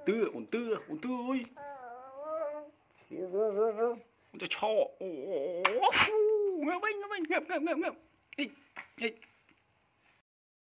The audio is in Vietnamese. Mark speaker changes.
Speaker 1: ổn tư ơi. Con cho nghe vinh, ngậm. Ê, ê.